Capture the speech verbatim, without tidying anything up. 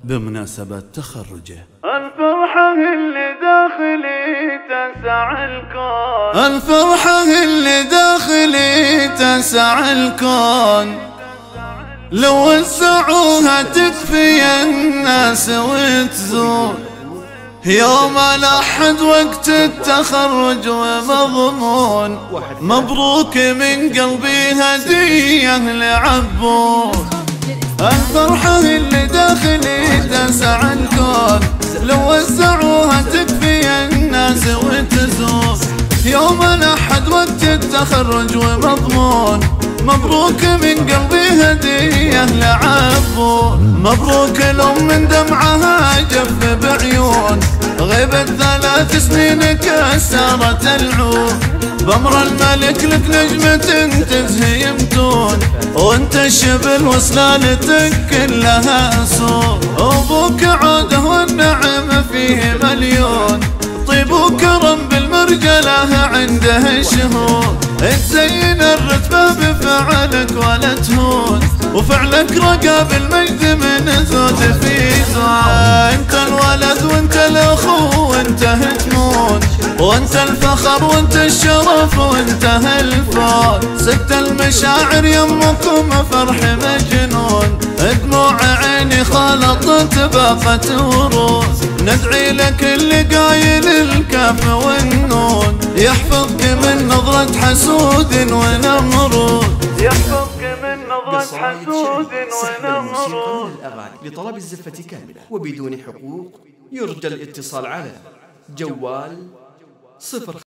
بمناسبة تخرجه. الفرحة اللي داخلي تسع الكون، الفرحة اللي داخلي تسع الكون، لو وزعوها تكفي الناس وتزول. يوم الأحد وقت التخرج ومضمون، مبروك من قلبي هدية لعبود. الفرحة اللي داخلي تسع الكون، لو وزعوها تكفي الناس وتزول. يوم الأحد وقت التخرج ومضمون، مبروك من قلبي هدية لعبود. مبروك الأم من دمعها جف بعيون، غيبت ثلاث سنين كسرت العود. بأمر الملك لك نجمة تزهي يمتون، وانت الشبل وصلالتك كلها صور. أبوك عوده والنعم فيه مليون، طيب وكرم بالمرجلة عنده شهور. تزين الرتبة بفعلك ولا تهون، وفعلك رقى بالمجد من زود في زود. انت الولد وانت الاخو وانت هتمون، وانت الفخر وانت الشرف وانت الفوز. ست المشاعر يمكم فرح مجنون، دموع عيني خلطت باقت ورود. ندعي لك اللي قايل الكاف والنون، يحفظك من نظرة حسود ونمرود. يحفظك من نظرة حسود ونمرود. لطلب الزفة كاملة وبدون حقوق يرجى الاتصال على جوال صفر